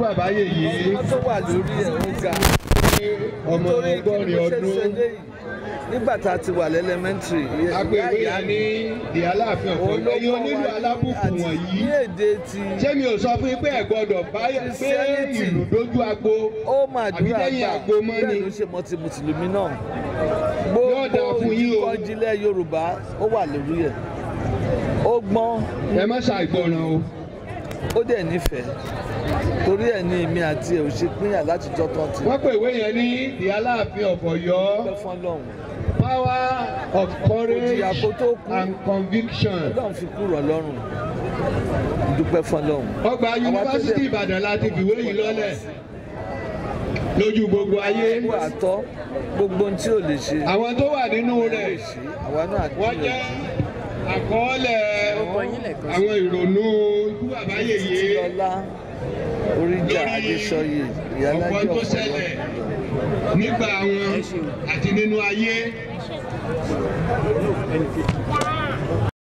àbáyé yìí. Wọ́n tó wà lórí ẹ̀ ó ga. Ọmọ 80 ọdún. Nígbà tá a ti wà lẹ́lẹ́mẹ́ntìrì. Agbègbè yà ní the Alaafin of Oyo. Ẹ̀yin onílù alábùkún wọ̀nyí. Ní èdè ti. Ṣé mi ò sọ fún yín pé ẹ gbọ́dọ̀ báyọ̀ pé ìlú dójú agbo? Ó máa dúró àbí lẹ́yìn agbo mọ́ ni. bẹ́ẹ̀ ló ṣe mọ́ ti mùsùlùmí náà. Yóò dáa fún yín o. Gbogbo ìkọ́jílẹ̀ Yorùbá ó wà lórí ẹ̀. Ó gbọ́n. Ẹ má ṣàìgbọràn o. Ó dẹ̀ nífẹ̀ẹ́. Torí ẹ̀ ní èmi àti ẹ̀ ò ṣe pínyà láti jọ́tọ̀ tí. Wọ́n pè ìwé yẹn ní the Alaafin of Oyo. Power of courage and conviction. Ọlọ́run fi kúrò lọ́rùn. Dúpẹ́ fọ́lọ́run. Ọgbà yunifásítì Ìbàdàn láti fìwé yìí lọ́lẹ̀ lójú gbogbo ayé. Gbogbo ohun tí ò lè ṣe. Àwọn tó wà nínú rẹ̀ wọ́n jẹ́ àkọọ́lẹ̀ àwọn ìrònú ikú àbáyé yìí. Oríjà Adéṣọyè ọ̀pọ̀ tó ṣẹlẹ̀ nígbà wọn àti nínú ayé.